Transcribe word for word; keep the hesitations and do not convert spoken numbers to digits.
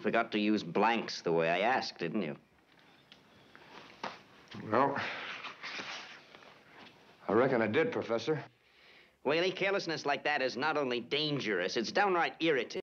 forgot to use blanks the way I asked, didn't you? Well, I reckon I did, Professor. Whaley, carelessness like that is not only dangerous, it's downright irritating.